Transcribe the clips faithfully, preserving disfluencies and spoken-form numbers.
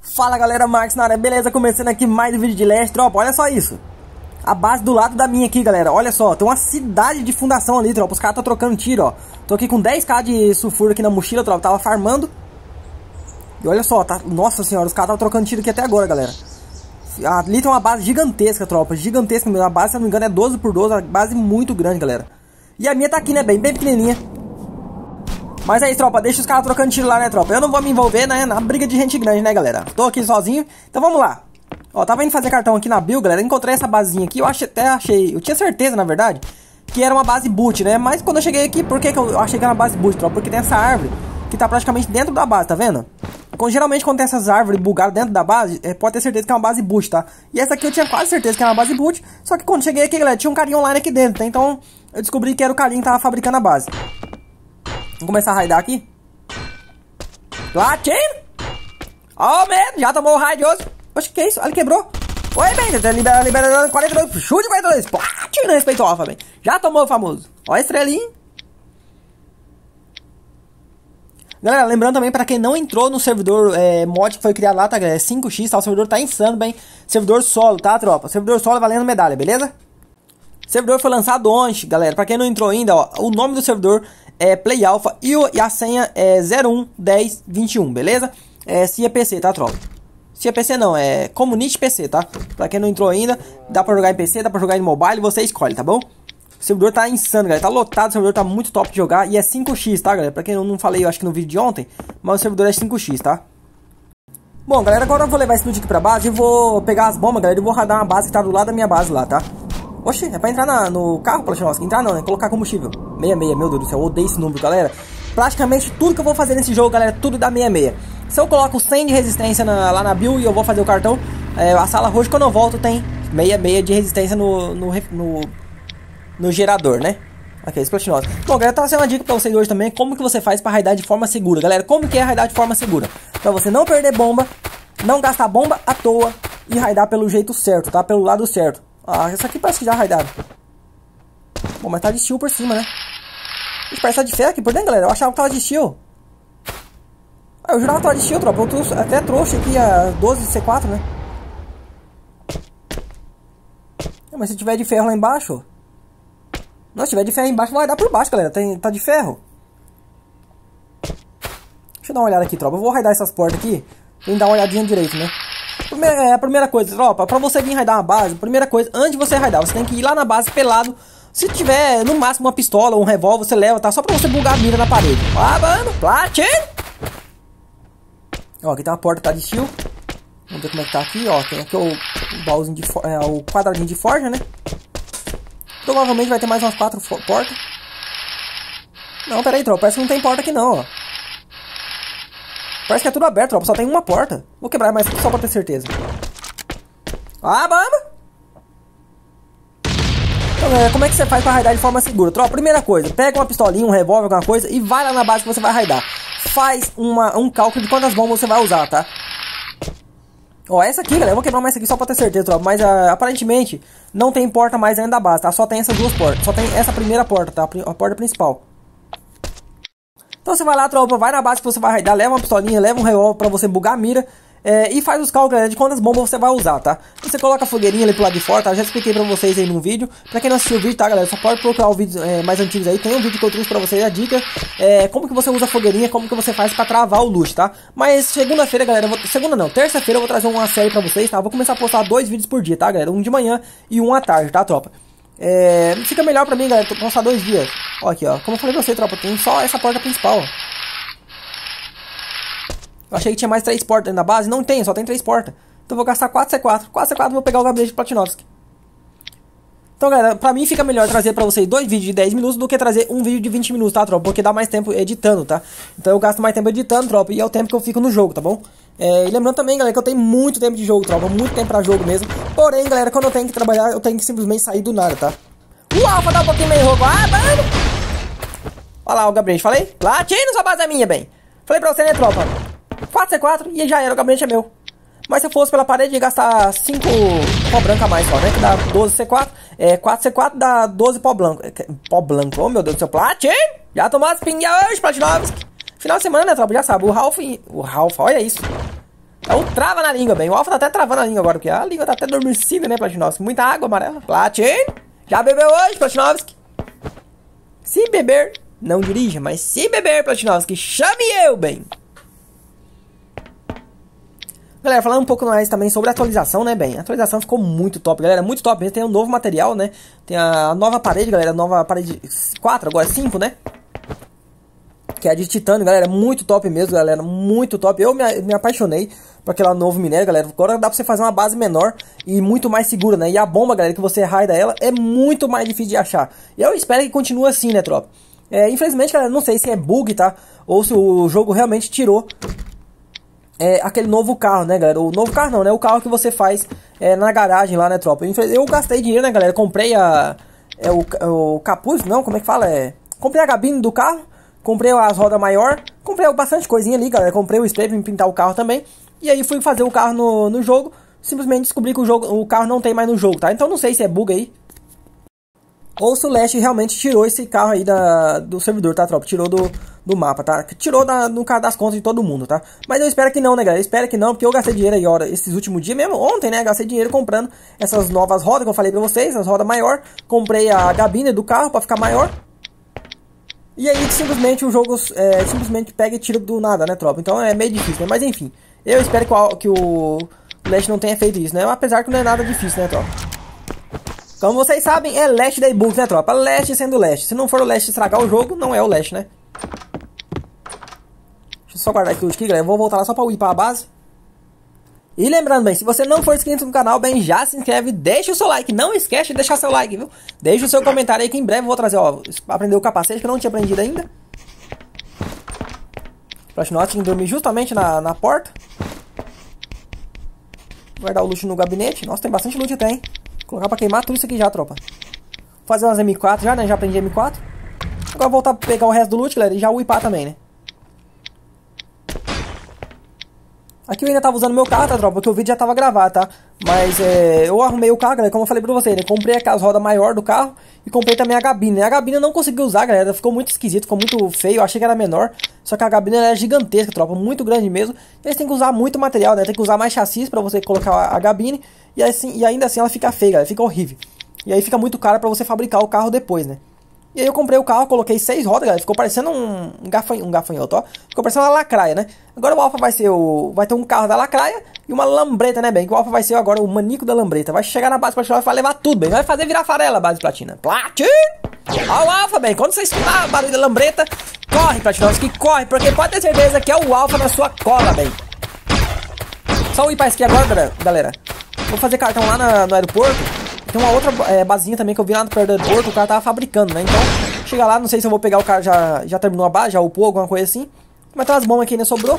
Fala galera, Marcos na área, beleza? Começando aqui mais um vídeo de Leste, tropa, olha só isso. A base do lado da minha aqui, galera, olha só, tem uma cidade de fundação ali, tropa. Os caras estão trocando tiro, ó. Tô aqui com dez k de sulfuro aqui na mochila, tropa, tava farmando. E olha só, tá, nossa senhora, os caras estavam trocando tiro aqui até agora, galera. Ali tem uma base gigantesca, tropa, gigantesca mesmo. A base, se não me engano, é doze por doze, uma base muito grande, galera. E a minha tá aqui, né, bem, bem pequenininha. Mas é isso, tropa, deixa os caras trocando tiro lá, né, tropa. Eu não vou me envolver, né, na briga de gente grande, né, galera. Tô aqui sozinho, então vamos lá. Ó, tava indo fazer cartão aqui na build, galera. Encontrei essa basezinha aqui, eu achei, até achei, eu tinha certeza, na verdade, que era uma base boot, né. Mas quando eu cheguei aqui, por que que eu achei que era uma base boot, tropa? Porque tem essa árvore que tá praticamente dentro da base, tá vendo? Quando, geralmente quando tem essas árvores bugadas dentro da base, é, pode ter certeza que é uma base boot, tá? E essa aqui eu tinha quase certeza que era uma base boot. Só que quando cheguei aqui, galera, tinha um carinha online aqui dentro, tá? Então eu descobri que era o carinha que tava fabricando a base. Vamos começar a raidar aqui. Latino! Ó, oh, man, já tomou o raid hoje. Oxe, que é isso? Ele quebrou. Oi, bem, tá libera, libera, quarenta e dois, chute quarenta e dois. Platino, respeitou, alfa, bem. Já tomou o famoso. Ó a estrelinha. Galera, lembrando também, pra quem não entrou no servidor é, mod que foi criado lá, tá, galera? É cinco x, tá? O servidor tá insano, bem. Servidor solo, tá, tropa? Servidor solo valendo medalha, beleza? O servidor foi lançado ontem, galera. Pra quem não entrou ainda, ó, o nome do servidor é Play Alpha e, o, e a senha é zero um dez vinte e um, beleza? É C I A P C, tá, tropa? C I A P C não, é Community P C, tá? Pra quem não entrou ainda, dá pra jogar em P C, dá pra jogar em mobile, você escolhe, tá bom? O servidor tá insano, galera, tá lotado, o servidor tá muito top de jogar e é cinco x, tá, galera? Pra quem eu não falei, eu acho que no vídeo de ontem, mas o servidor é cinco x, tá? Bom, galera, agora eu vou levar esse loot aqui pra base e vou pegar as bombas, galera, e vou radar uma base que tá do lado da minha base lá, tá? Oxi, é pra entrar na, no carro, Platinovski? Entrar não, é colocar combustível. sessenta e seis, meu Deus do céu, eu odeio esse número, galera. Praticamente tudo que eu vou fazer nesse jogo, galera, tudo dá sessenta e seis. Se eu coloco cem de resistência na, lá na build e eu vou fazer o cartão, é, a sala roxa, quando eu volto, tem sessenta e seis de resistência no, no, no, no gerador, né? Aqui, esse Platinovski. Bom, galera, eu tava sendo uma dica pra vocês hoje também, como que você faz pra raidar de forma segura. Galera, como que é raidar de forma segura? Pra você não perder bomba, não gastar bomba à toa e raidar pelo jeito certo, tá? Pelo lado certo. Ah, essa aqui parece que já raidaram. Bom, mas tá de steel por cima, né? Ixi, parece que tá de ferro aqui por dentro, galera. Eu achava que tava de steel. Ah, eu jurava que tava de steel, tropa. Eu trouxe, até trouxe aqui a doze C quatro, né? É, mas se tiver de ferro lá embaixo... Não, se tiver de ferro embaixo, vai dar por baixo, galera. Tem, tá de ferro. Deixa eu dar uma olhada aqui, tropa. Eu vou raidar essas portas aqui. Tem que dar uma olhadinha direito, né? Primeira, é, a primeira coisa, tropa, pra você vir raidar uma base, primeira coisa, antes de você raidar, você tem que ir lá na base pelado. Se tiver, no máximo, uma pistola ou um revólver, você leva, tá? Só pra você bugar a mira na parede. Ah, mano, platino! Ó, aqui tem uma porta, tá de steel. Vamos ver como é que tá aqui, ó. Tem aqui o, o baúzinho de é, o quadradinho de forja, né? Provavelmente vai ter mais umas quatro portas. Não, pera aí, tropa, parece que não tem porta aqui não, ó. Parece que é tudo aberto, tropa, só tem uma porta. Vou quebrar mais só pra ter certeza. Ah, bamba! Então, galera, como é que você faz pra raidar de forma segura? Tropa, primeira coisa, pega uma pistolinha, um revólver, alguma coisa e vai lá na base que você vai raidar. Faz uma, um cálculo de quantas bombas você vai usar, tá? Ó, essa aqui, galera, eu vou quebrar mais essa aqui só pra ter certeza, tropa. Mas uh, aparentemente não tem porta mais dentro da base, tá? Só tem essas duas portas. Só tem essa primeira porta, tá? A porta principal. Então você vai lá, tropa, vai na base que você vai raidar, leva uma pistolinha, leva um revólver pra você bugar a mira é, e faz os cálculos, galera, de quantas bombas você vai usar, tá? Você coloca a fogueirinha ali pro lado de fora, tá? Já expliquei pra vocês aí no vídeo. Pra quem não assistiu o vídeo, tá, galera? Só pode procurar os vídeos é, mais antigos aí. Tem um vídeo que eu trouxe pra vocês, a dica é como que você usa a fogueirinha, como que você faz pra travar o loot, tá? Mas segunda-feira, galera, eu vou... segunda não, terça-feira eu vou trazer uma série pra vocês, tá? Eu vou começar a postar dois vídeos por dia, tá, galera? Um de manhã e um à tarde, tá, tropa? É... Fica melhor pra mim, galera, postar dois dias. Ó, aqui, ó. Como eu falei pra você, tropa, tem só essa porta principal, ó. Eu achei que tinha mais três portas dentro da base. Não tem, só tem três portas. Então eu vou gastar quatro C quatro. quatro C quatro eu vou pegar o gabinete de Platinovski. Então, galera, pra mim fica melhor trazer pra vocês dois vídeos de dez minutos do que trazer um vídeo de vinte minutos, tá, tropa? Porque dá mais tempo editando, tá? Então eu gasto mais tempo editando, tropa, e é o tempo que eu fico no jogo, tá bom? É, e lembrando também, galera, que eu tenho muito tempo de jogo, tropa. Muito tempo pra jogo mesmo. Porém, galera, quando eu tenho que trabalhar, eu tenho que simplesmente sair do nada, tá? O Alpha dá um pouquinho meio roubo. Ah, mano! Olha lá o gabinete, falei? Platino, sua base é minha, bem. Falei pra você, né, tropa? quatro C quatro e já era, o gabinete é meu. Mas se eu fosse pela parede ia gastar cinco pó branco a mais só, né? Que dá doze C quatro. É, quatro C quatro dá doze pó branco. Pó branco, oh meu Deus do céu. Platino! Já tomou as pingas hoje, Platinovski. Final de semana, né, tropa? Já sabe. O Ralph... O Ralph, olha isso. É um trava na língua, bem. O Alpha tá até travando a língua agora, porque a língua tá até adormecida, né, Platinovski? Muita água amarela. Platin! Já bebeu hoje, Platinovski? Se beber, não dirija, mas se beber, Platinovski, chame eu, bem. Galera, falando um pouco mais também sobre a atualização, né, bem? A atualização ficou muito top, galera, muito top mesmo. Tem um novo material, né? Tem a nova parede, galera, a nova parede quatro, agora cinco, né? Que é de titânio, galera, muito top mesmo, galera, muito top. Eu me, me apaixonei por aquele novo minério, galera. Agora dá pra você fazer uma base menor e muito mais segura, né? E a bomba, galera, que você raida ela é muito mais difícil de achar. E eu espero que continue assim, né, tropa? É, infelizmente, galera, não sei se é bug, tá? Ou se o jogo realmente tirou é, aquele novo carro, né, galera? O novo carro não, né? O carro que você faz é, na garagem lá, né, tropa? Eu gastei dinheiro, né, galera? Comprei a... É, o, o capuz, não, como é que fala? É, comprei a gabine do carro. Comprei as rodas maior, comprei bastante coisinha ali, galera. Comprei o spray pra pintar o carro também. E aí fui fazer o carro no, no jogo. Simplesmente descobri que o, jogo, o carro não tem mais no jogo, tá? Então não sei se é bug aí. Ou se o Leste realmente tirou esse carro aí da, do servidor, tá, tropa? Tirou do, do mapa, tá? Tirou da, no caso das contas de todo mundo, tá? Mas eu espero que não, né, galera? Eu espero que não, porque eu gastei dinheiro aí, hora, esses últimos dias mesmo. Ontem, né, gastei dinheiro comprando essas novas rodas que eu falei pra vocês. As rodas maior. Comprei a gabine do carro pra ficar maior. E aí simplesmente o jogo é, simplesmente pega e tira do nada, né, tropa? Então é meio difícil, né? Mas enfim, eu espero que o, que o Leste não tenha feito isso, né? Apesar que não é nada difícil, né, tropa? Como vocês sabem, é Leste da e-book, né, tropa? Leste sendo Leste. Se não for o Leste estragar o jogo, não é o Leste, né? Deixa eu só guardar aqui o aqui, galera. Eu vou voltar lá só pra upar a base. E lembrando, bem, se você não for inscrito no canal, bem, já se inscreve, deixa o seu like, não esquece de deixar seu like, viu? Deixa o seu comentário aí que em breve eu vou trazer, ó, aprender o capacete que eu não tinha aprendido ainda. Platinovski tinha que dormir justamente na, na porta. Guardar o loot no gabinete, nossa, tem bastante loot até, hein? Vou colocar pra queimar tudo isso aqui já, tropa. Vou fazer umas M quatro já, né, já aprendi M quatro. Agora voltar pra pegar o resto do loot, galera, e já upar também, né? Aqui eu ainda tava usando meu carro, tá, tropa? Porque o vídeo já tava gravado, tá? Mas é, eu arrumei o carro, galera, como eu falei pra vocês, né? Comprei aquelas rodas maior do carro e comprei também a gabine, né? A gabine eu não consegui usar, galera. Ficou muito esquisito, ficou muito feio. Eu achei que era menor. Só que a gabine ela é gigantesca, tropa. Muito grande mesmo. E eles têm que usar muito material, né? Tem que usar mais chassis pra você colocar a gabine. E, assim, e ainda assim ela fica feia, galera. Fica horrível. E aí fica muito caro pra você fabricar o carro depois, né? E aí eu comprei o carro, coloquei seis rodas, galera. Ficou parecendo um, um, gafanho, um gafanhoto, ó. Ficou parecendo uma lacraia, né? Agora o Alpha vai ser o... Vai ter um carro da lacraia e uma lambreta, né, bem? Que o Alpha vai ser agora o manico da lambreta. Vai chegar na base platina e vai levar tudo, bem. Vai fazer virar farela a base platina. Platin! Ó o Alpha, bem. Quando você escutar o barulho da lambreta, corre, Platinovski, que corre. Porque pode ter certeza que é o Alpha na sua cola, bem. Só ir pra esqui agora, galera. Vou fazer cartão lá na, no aeroporto. Tem uma outra é, basinha também que eu vi lá no perto do aeroporto, o cara tava fabricando, né? Então, chega lá, não sei se eu vou pegar o cara, já, já terminou a base, já upou, alguma coisa assim. Mas tem umas bombas aqui, né? Sobrou.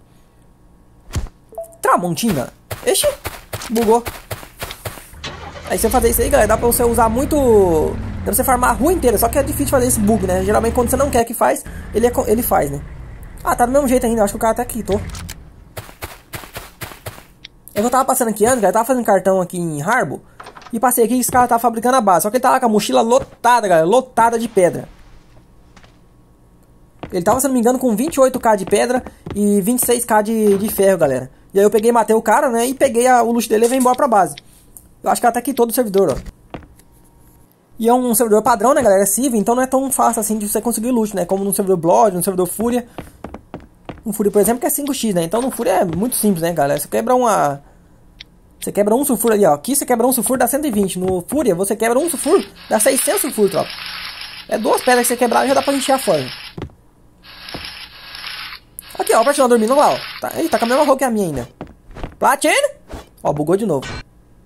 Tramontina. Ixi, bugou. Aí se eu fazer isso aí, galera, dá pra você usar muito... Dá pra você farmar a rua inteira, só que é difícil fazer esse bug, né? Geralmente quando você não quer que faz, ele, é, ele faz, né? Ah, tá do mesmo jeito ainda, acho que o cara até quitou. Eu tava passando aqui antes, galera, tava fazendo cartão aqui em Harbo. E passei aqui e esse cara tava fabricando a base. Só que ele tava com a mochila lotada, galera. Lotada de pedra. Ele tava, se não me engano, com vinte e oito K de pedra e vinte e seis K de, de ferro, galera. E aí eu peguei e matei o cara, né? E peguei a, o loot dele e veio embora pra base. Eu acho que até quitou do servidor, ó. E é um servidor padrão, né, galera? É Civ, então não é tão fácil assim de você conseguir loot, né? Como no servidor Blood, no servidor Fúria. Um Fúria, por exemplo, que é cinco x, né? Então no Fúria é muito simples, né, galera? Você quebra uma... Você quebra um sulfuro ali, ó. Aqui você quebra um sulfuro, dá cento e vinte. No Fúria, você quebra um sulfuro, dá seiscentos sulfuro, tropa. É duas pedras que você quebrar e já dá pra encher a forja. Aqui, ó, o Platinão dormindo lá, ó. Tá, ele tá com a mesma roupa que a minha ainda. Platina! Ó, bugou de novo.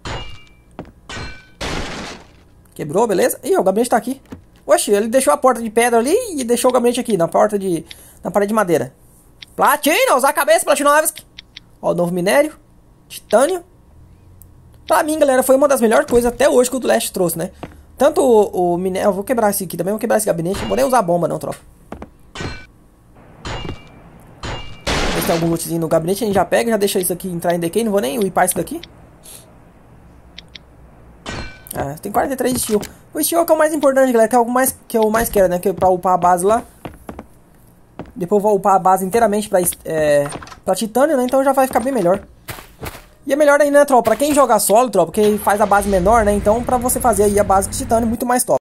Quebrou, beleza? Ih, ó, o gabinete tá aqui. Oxi, ele deixou a porta de pedra ali e deixou o gabinete aqui, na porta de... Na parede de madeira. Platina, usar a cabeça, Platinovski. Ó, o novo minério. Titânio. Pra mim, galera, foi uma das melhores coisas até hoje que o do Leste trouxe, né? Tanto o, o minério... Eu vou quebrar esse aqui também, vou quebrar esse gabinete. Não vou nem usar bomba, não, tropa. Se tem algum lootzinho no gabinete, a gente já pega, já deixa isso aqui entrar em decay. Não vou nem upar isso daqui. Ah, tem quarenta e três de steel. O steel é o que é o mais importante, galera, que é algo mais, que eu mais quero, né? Que é pra upar a base lá. Depois eu vou upar a base inteiramente pra, é, pra titânio, né? Então já vai ficar bem melhor. E é melhor ainda, né, tropa? Pra quem joga solo, tropa, porque faz a base menor, né? Então, pra você fazer aí a base de titânio, muito mais top.